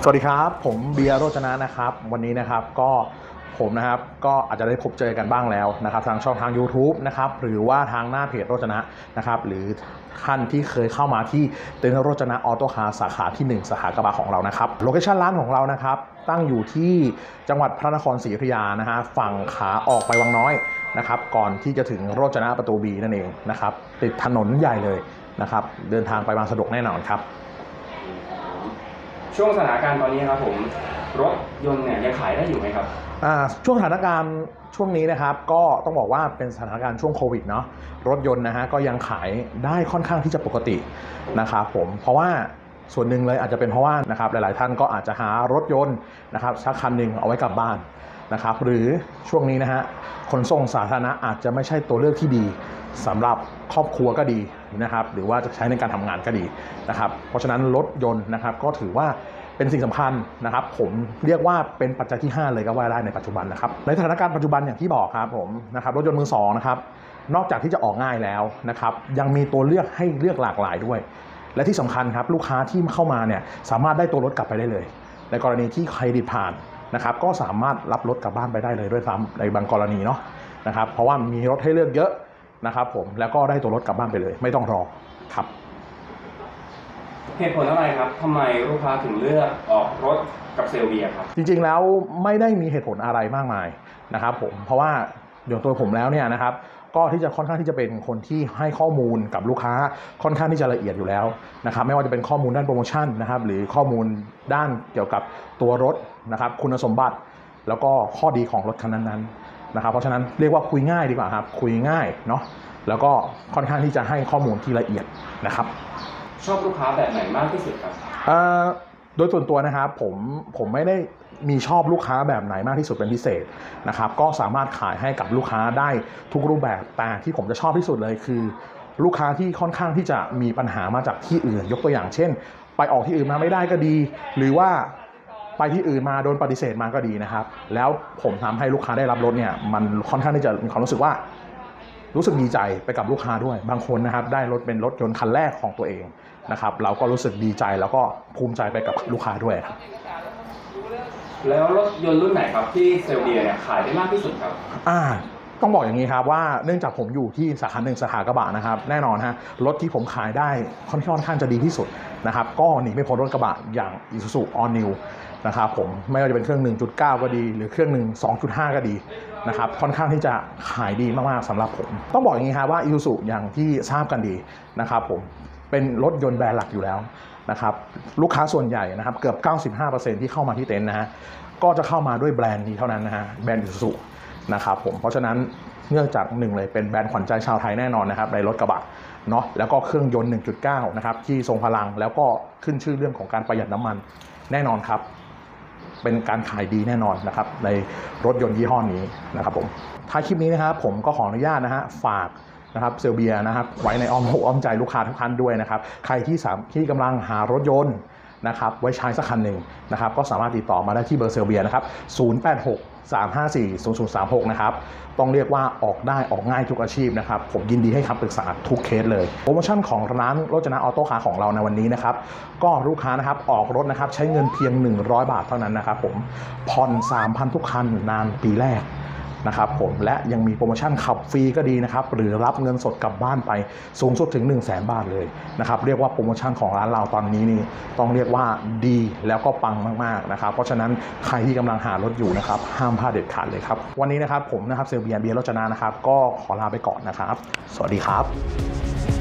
สวัสดีครับผมเบียร์โรจนะนะครับวันนี้นะครับก็ผมนะครับก็อาจจะได้พบเจอกันบ้างแล้วนะครับทางช่องทาง YouTube นะครับหรือว่าทางหน้าเพจโรจนะนะครับหรือท่านที่เคยเข้ามาที่เต็นท์โรจนะออโต้คาร์สาขาที่1สาขากระบะของเรานะครับโลเคชั่นร้านของเรานะครับตั้งอยู่ที่จังหวัดพระนครศรีอยุธยานะฮะฝั่งขาออกไปวังน้อยนะครับก่อนที่จะถึงโรจนะประตูบีนั่นเองนะครับติดถนนใหญ่เลยนะครับเดินทางไปมาสะดวกแน่นอนครับช่วงสถานการณ์ตอนนี้ครับผมรถยนต์เนี่ยยังขายได้อยู่ไหมครับช่วงสถานการณ์ช่วงนี้นะครับก็ต้องบอกว่าเป็นสถานการณ์ช่วงโควิดเนาะรถยนต์นะฮะก็ยังขายได้ค่อนข้างที่จะปกตินะครับผมเพราะว่าส่วนหนึ่งเลยอาจจะเป็นเพราะว่านะครับหลายๆท่านก็อาจจะหารถยนต์นะครับสักคันหนึ่งเอาไว้กลับบ้านนะครับหรือช่วงนี้นะฮะขนส่งสาธารณะอาจจะไม่ใช่ตัวเลือกที่ดีสำหรับครอบครัวก็ดีนะครับหรือว่าจะใช้ในการทำงานก็ดีนะครับเพราะฉะนั้นรถยนต์นะครับก็ถือว่าเป็นสิ่งสำคัญนะครับผมเรียกว่าเป็นปัจจัยที่5เลยก็ว่าได้ในปัจจุบันนะครับในสถานการณ์ปัจจุบันอย่างที่บอกครับผมนะครับรถยนต์มือสองนะครับนอกจากที่จะออกง่ายแล้วนะครับยังมีตัวเลือกให้เลือกหลากหลายด้วยและที่สำคัญครับลูกค้าที่เข้ามาเนี่ยสามารถได้ตัวรถกลับไปได้เลยในกรณีที่เครดิตผ่านนะครับก็สามารถรับรถกลับบ้านไปได้เลยด้วยซ้ำในบางกรณีเนาะนะครับเพราะว่ามีรถให้เลือกเยอะนะครับผมแล้วก็ได้ตัวรถกลับบ้านไปเลยไม่ต้องรอครับเหตุผลอะไรครับทำไมลูกค้าถึงเลือกออกรถกับเซลเบียครับจริงๆแล้วไม่ได้มีเหตุผลอะไรมากมายนะครับผมเพราะว่าอย่างตัวผมแล้วเนี่ยนะครับก็ที่จะค่อนข้างที่จะเป็นคนที่ให้ข้อมูลกับลูกค้าค่อนข้างที่จะละเอียดอยู่แล้วนะครับไม่ว่าจะเป็นข้อมูลด้านโปรโมชั่นนะครับหรือข้อมูลด้านเกี่ยวกับตัวรถนะครับคุณสมบัติแล้วก็ข้อดีของรถคันนั้นๆนะครับเพราะฉะนั้นเรียกว่าคุยง่ายดีกว่าครับคุยง่ายเนาะแล้วก็ค่อนข้างที่จะให้ข้อมูลที่ละเอียดนะครับชอบลูกค้าแบบไหนมากที่สุดครับโดยส่วนตัวนะครับผมไม่ได้มีชอบลูกค้าแบบไหนมากที่สุดเป็นพิเศษนะครับก็สามารถขายให้กับลูกค้าได้ทุกรูปแบบแต่ที่ผมจะชอบที่สุดเลยคือลูกค้าที่ค่อนข้างที่จะมีปัญหามาจากที่อื่นยกตัวอย่างเช่นไปออกที่อื่นมาไม่ได้ก็ดีหรือว่าไปที่อื่นมาโดนปฏิเสธมาก็ดีนะครับแล้วผมทำให้ลูกค้าได้รับรถเนี่ยมันค่อนข้างที่จะมีความรู้สึกว่ารู้สึกดีใจไปกับลูกค้าด้วยบางคนนะครับได้รถเป็นรถยนต์คันแรกของตัวเองนะครับเราก็รู้สึกดีใจแล้วก็ภูมิใจไปกับลูกค้าด้วยครับแล้วรถยนต์รุ่นไหนครับที่เซลเบียเนี่ยขายได้มากที่สุดครับต้องบอกอย่างนี้ครับว่าเนื่องจากผมอยู่ที่สาขา1สาขากระบะนะครับแน่นอนฮะรถที่ผมขายได้ค่อนข้างจะดีที่สุดนะครับก็หนีไม่พ้นรถกระบะอย่าง Isuzu All New นะครับผมไม่ว่าจะเป็นเครื่อง 1.9 ก็ดีหรือเครื่อง 2.5 ก็ดีนะครับค่อนข้างที่จะขายดีมากๆสำหรับผมต้องบอกอย่างนี้ครับว่า Isuzu อย่างที่ทราบกันดีนะครับผมเป็นรถยนต์แบรนด์หลักอยู่แล้วนะครับลูกค้าส่วนใหญ่นะครับเกือบ 95% ที่เข้ามาที่เต็นท์นะฮะก็จะเข้ามาด้วยแบรนด์นี้เท่านั้นนะฮะแบรนด์ Isuzuนะครับผมเพราะฉะนั้นเนื่องจาก1เลยเป็นแบรนด์ขวัญใจชาวไทยแน่นอนนะครับในรถกระบะเนาะแล้วก็เครื่องยนต์ 1.9 นะครับที่ทรงพลังแล้วก็ขึ้นชื่อเรื่องของการประหยัดน้ำมันแน่นอนครับเป็นการขายดีแน่นอนนะครับในรถยนต์ยี่ห้อนี้นะครับผมท้ายคลิปนี้นะครับผมก็ขออนุญาตนะฮะฝากนะครับเซลเบียนะครับไว้ในอ้อมใจลูกค้าทุกท่านด้วยนะครับใครที่กำลังหารถยนต์นะครับไว้ใช้สักคันหนึ่งนะครับก็สามารถติดต่อมาได้ที่เบอร์เซลเบียนะครับ0863540036นะครับต้องเรียกว่าออกได้ออกง่ายทุกอาชีพนะครับผมยินดีให้คำปรึกษาทุกเคสเลยโปรโมชั่นของร้านโรจนะออโต้คาร์ของเราในวันนี้นะครับก็ลูกค้านะครับออกรถนะครับใช้เงินเพียง100 บาทเท่านั้นนะครับผมผ่อน 3,000 ทุกคันนานปีแรกนะครับผมและยังมีโปรโมชั่นขับฟรีก็ดีนะครับหรือรับเงินสดกลับบ้านไปสูงสุดถึง 100,000 บาทเลยนะครับเรียกว่าโปรโมชั่นของร้านเราตอนนี้นี่ต้องเรียกว่าดีแล้วก็ปังมากๆนะครับเพราะฉะนั้นใครที่กำลังหารถอยู่นะครับห้ามพลาดเด็ดขาดเลยครับวันนี้นะครับผมนะครับเซลเบียร์โรจนะนะครับก็ขอลาไปก่อนนะครับสวัสดีครับ